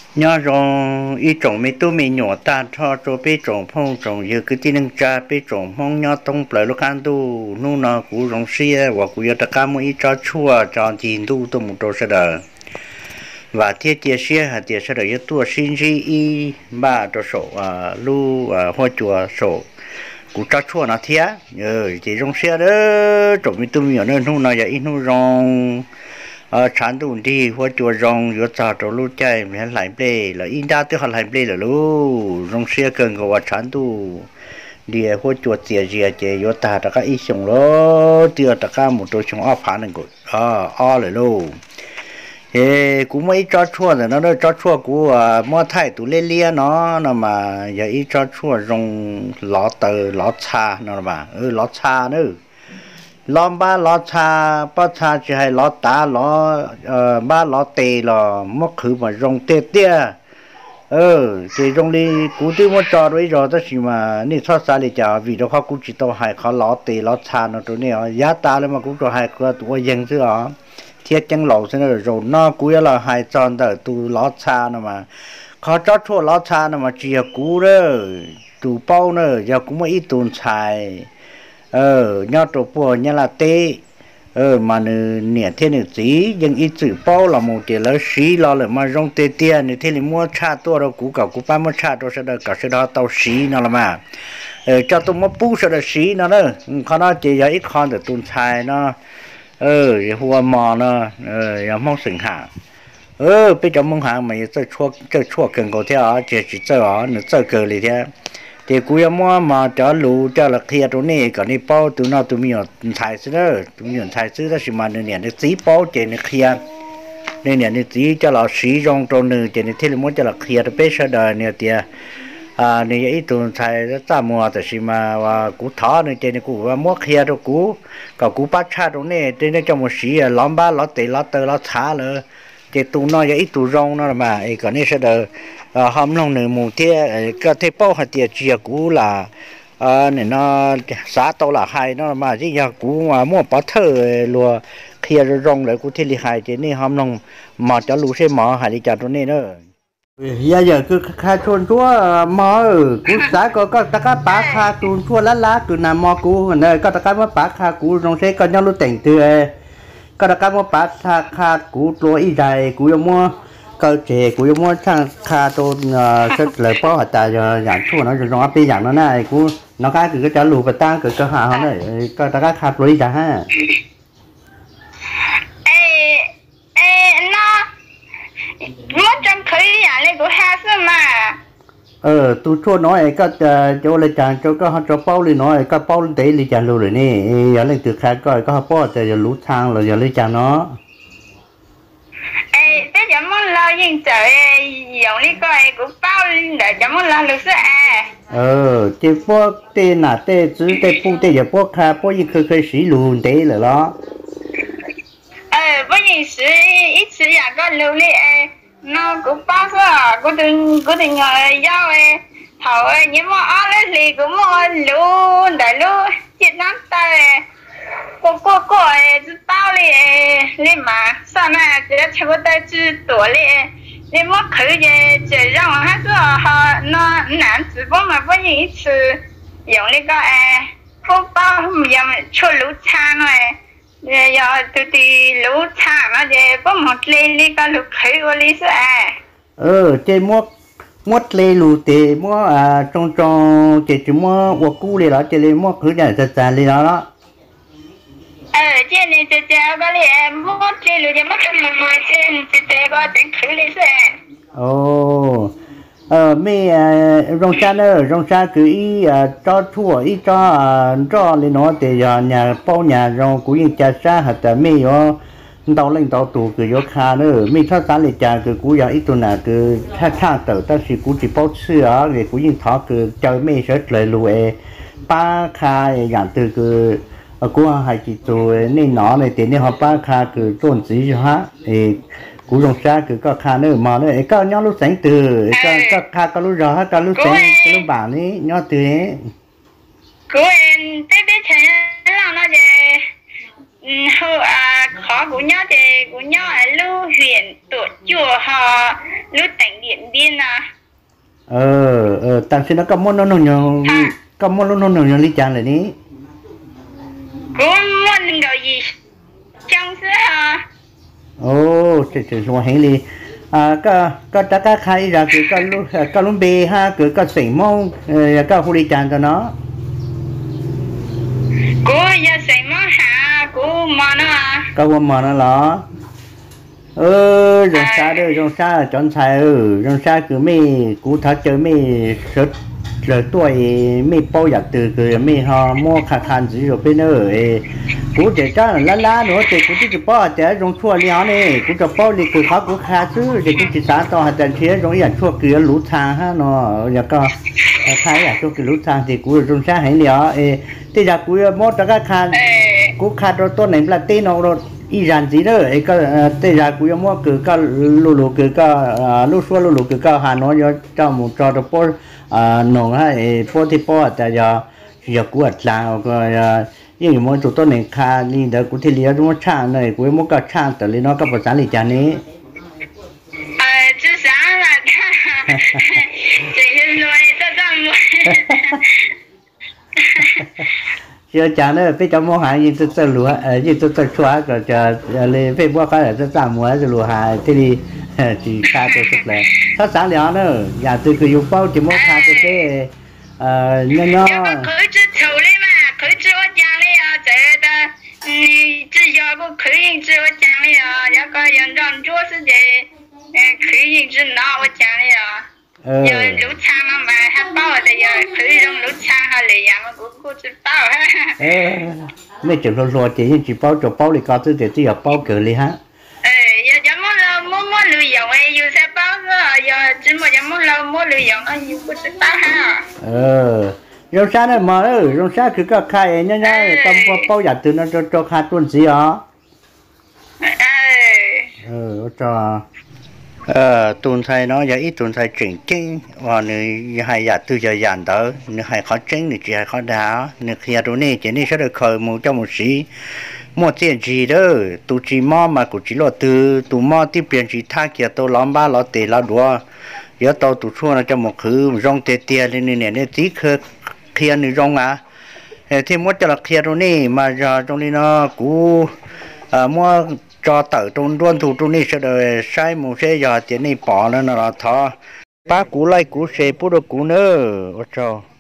nhớ rồi ít trồng mấy tôi mình nhỏ ta cho bé trồng phong trồng giờ cứ tin năng cha bé trồng phong nhớ tông lại lúc ăn tu nu nó cũng trồng xia và cũng giờ tất cả mỗi cho chua cho chín tu tôi một đồ sẽ đỡ và thiết chia xia hạt chia sẽ đỡ giờ tua xin gì y ba đồ sổ lu hoa chùa sổ cũng cho chua nó thiệt chỉ trồng xia đó trồng mấy tôi mình nhỏ nên nu nó giờ ít nu rong chán tụi đi hoa chùa rong vừa trả cho lúc chạy mình lại play là in ra tôi học lại play là lúc rong xe cần có chán tụ đi hoa chùa tiệt gì chứ vừa trả tất cả ít xong lo tiệt tất cả một đôi xong off phản rồi lại lúc ê cũng mấy cho chua rồi nó cho chua của mua thay tụ lê lia nó mà giờ ít cho chua rong lót tờ lót xa nó mà lót xa nữa lom ba lót cha bắt cha chỉ hay lót đá lót ba lót tê là mất khử mà rong tê tê thì rong đi cú tiêu mất trò rồi rồi đó chứ mà nè thoát xa đi chả vì đó họ cũng chỉ tao hay họ lót tê lót cha nó tụi này giá ta lên mà cũng cho hay cái tụi dân chứ hả thiết chân lẩu thế này rồi nó cú là hay chọn đó tụi lót cha nó mà họ cho chua lót cha nó mà chỉ cú đó tụi bao nữa giờ cũng mấy ít tuần xài nhau tổ bùa nhau là tê mà nè thế này gì nhưng ít chữ bao là một tiền là xí lo là mà rong tê tê này thế này mua cha tua đâu cũ cả cũ ba mua cha đâu sẽ được cả sẽ đó tàu xí nó là mà cho tôi mua bút sẽ được xí nó nữaเขาnói chỉ là ít con được tuần xài nó hoa mò nó mong sừng hạ bây giờ mong hàng mà chơi chua cần cầu theo chỉ chơi ở nữa chơi cờ liền theo thì cú em mà cho lù cho là kia chỗ này còn đi bao tụi nó tụi mình thay xứ đó tụi mình thay xứ đó thì mà nè nó tí bao trên nó kia nên nè nó tí cho là xí rong trong nè trên nó thế là muốn cho là kia nó bé sợ đời nè thì nè ít tụi thay nó ta mua thì mà và cú thỏ nè trên nó cú và mua kia đâu cú còn cú bắt cha chỗ này trên nó cho một xí lắm ba lót tê lót tơ lót thả nữa thì tụi nó ít tụi rong nó mà còn này sẽ đời hôm nay nửa mùa thế cái thế bao hạt tiền chia cũ là này nó giá tao là hai nó mà chứ giờ cũ mà mua bỏ thơ lùa kia rồi rong lại cũ thế li hai thế này hôm nay mà cho lũ xe mỏ hai đi chợ chỗ này nữa giờ cứ khai chuồn chúa mỏ cũ giá có tất cả bá khai chuồn chúa lá cứ nằm mỏ cũ này có tất cả bá khai cũ rong xe có nhau lúc tỉnh từ có tất cả bá khai cũ rồi ít dài cũ mua cơ chế của mua sang kha tôn rất là bao hạt tài giảm thua nó rồi nó bị giảm nó này cũng nó cái cứ trả lù và tăng cứ cơ hạ nó này có ta cái kha lối ra ha nó trong khởi nhà này của ha sao mà tôi chua nói có chỗ lại chàng chỗ có họ cho bao lên nói có bao lên đấy lên chàng luôn rồi nè giờ lên từ khai coi có họ bao giờ lú thang rồi giờ lên chàng nó thế giờ muốn lo nhưng trời dùng đi coi cũng bao để cho muốn lo được sao chỉ bao tên là tên chữ tên phụ tên giờ bao khai bao nhiêu khơi xí luôn đấy là đó bao nhiêu xí ít xí à có lưu đi nó cũng bao giờ có từng ngồi giao thầu nhưng mà ở đây thì cũng mua luôn để luôn chết lắm ta cô bao lên mà sao mà chỉ là cho tôi chỉ tuổi lên lên mất khử về chỉ让他说哈那男子不嘛不一次用那个不包要出炉餐嘞要对炉餐那就不么来那个炉khử我哩是 chơi mót lê lù tê trong chỉ mua ô cú lê đó chơi lê mót cứ nhà già lê đó chơi này chơi cái lê mót lê lù chơi mót mà chơi có tính khử lê mấy rong cha cứ ý cho thua ý cho lên nó thì nhà bao nhà rong cũng như cha sa hạt mấy tàu lên tàu tù cứ vô kha nữa mấy thằng sáng lên cha cứ cũng ít tuần nào cứ thang tàu ta chỉ cũng chỉ bao xưa rồi cũng như thọ cứ chơi mấy sẽ lời lùi ba kha dạng từ cứ cũng hay chỉ tụi nên nó này thì nên họ ba kha cứ trốn gì cho ha thì cú rong xa cứ có khá nữa mà nữa có nhau lúc sáng từ có khá có lúc rõ có lúc sáng có lúc bảo ní nhau từ ấy cú em biết biết thế là nó về khó của nhau ở lưu huyện tổ chùa họ lưu tỉnh Điện Biên à. Tạm xin nó có món nó nhiều có món nó nhiều lý trang này đi. Có món đồ gì trong xứ hả? Chỉ luôn hay đi. Có tất cả khai ra cái luôn bê ha cái sỉnh mong cái hồ lý trang cho nó. Cô giờ sỉnh mong hả? Cô mà nó à? Có mà nó lo. Rong xa đây rong xa chọn xài rong xa cứ mi cú thắt chơi mi sốt rồi tuổi mi bao giặt từ cứ mi họ mua khăn gì rồi bên nữa cú để cho lá nữa thì cú chỉ bao để rong chua liao này cú cho bao thì cứ khó cú khá chứ thì cú chỉ sáng to hạt tiền chia rong giặt chua cứ lú thang ha nó giờ có khai giặt chua cứ lú thang thì cú rong xa hay liao thì giờ cú mua cho các khăn cú khăn rồi tôi này là tên nó rồi Iran gì đó ấy cái tây ra cũng mua cứ cái lulu cứ cái lúc xưa lulu cứ cái Hà Nội cho một trò đó po nông ha po thì po tại giờ cũng ở làng rồi nhưng mà tụi tôi này khá đi đó cũng thì liệt mua chăn này cũng mua cái chăn tại vì nó có một sản lý chăn này chứ sáng là chỉ nói tôi đang giờ chả nữa phải cho mua hàng gì tôi lúa gì tôi xóa rồi chờ lên phải mua cái là tôi làm mua rồi lúa hàng thế thì chỉ khai tôi chút lẹ nó sáng liền nữa nhà tôi cứ dùng bao chỉ mua khai tôi thế nhỏ khởi chứ thầu đấy mà khởi chứ ở nhà đấy à thế đó chỉ giờ có khởi hình chứ ở nhà đấy à giờ có人让做事情khởi hình chứ nào ở nhà đấy à giờ lúa chang mà hay bao giờ giờ khởi trong lúa chang hay là nhà mà cũng chỉ bao ha mấy chuyện lúa chỉ bao cho bao thì có thứ để chỉ bao cỡ đi ha giờ mua lúa dòng ấy giờ sẽ bao rồi giờ chỉ mua lúa dòng nó nhiều cũng chỉ bao ha rong xa này mà rong xa cứ có khai nhá trong bao giờ từ nó cho khai tuần gì hả cho tuần thầy nó giờ ít tuần thầy chuyển chính và nếu hay giờ từ giờ dàn tới nếu hay khó chính thì chỉ hay khó đá nếu khi ở này chỉ nên sẽ được khởi một trong một sĩ một tiền gì đó tụ chỉ mò mà cũng chỉ là từ tụ mò tiếp biển chỉ tha kia tụ lắm ba lọ tệ lọ đùa giờ tàu tụ xua nó cho một khứ rong tê tê lên này tí kia nữa rong thì muốn cho là kia rồi nè mà giờ trong này nó cú mua cho tự trong luôn thủ trong này sẽ được sai một xe giờ tiền này bỏ nó là thọ ba cú lại cú xe bút được cú nữa cho